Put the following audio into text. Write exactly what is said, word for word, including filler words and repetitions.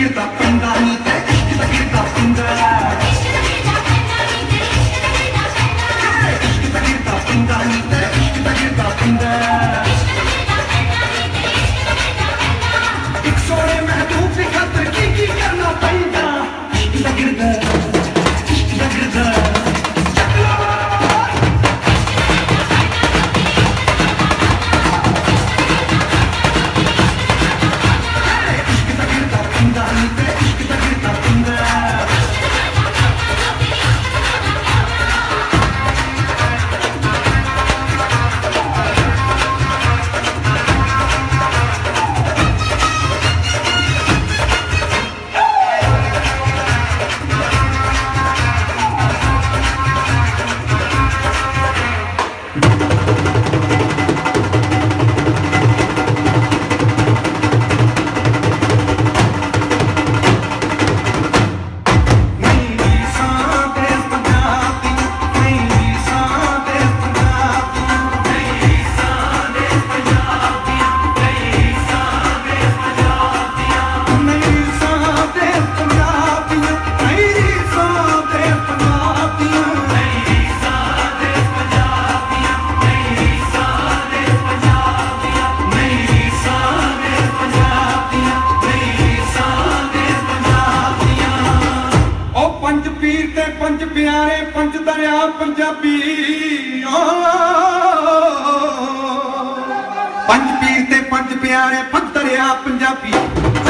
गिरदा पंगा नी ते इश्क दा गिरदा पंगा इश्क दा गिरदा पंगा नी ते इश्क दा गिरदा पंगा एक सोने महबूब दी खातर की की करना पैंदा इश्क दा गिरदा इश्क दा गिरदा पंज प्यारे पंज दरिया पंजाबी पंज पीर ते पंज प्यारे पंज दरिया पंजाबी।